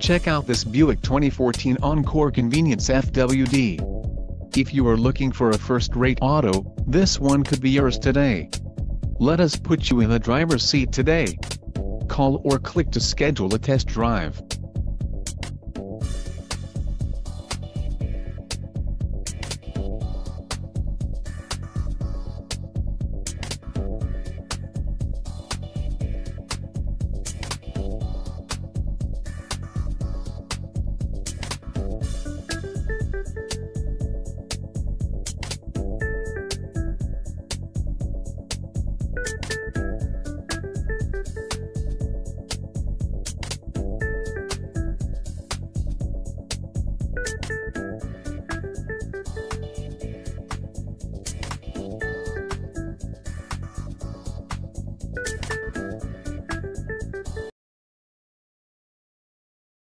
Check out this Buick 2014 Encore Convenience FWD. If you are looking for a first-rate auto, this one could be yours today. Let us put you in the driver's seat today. Call or click to schedule a test drive.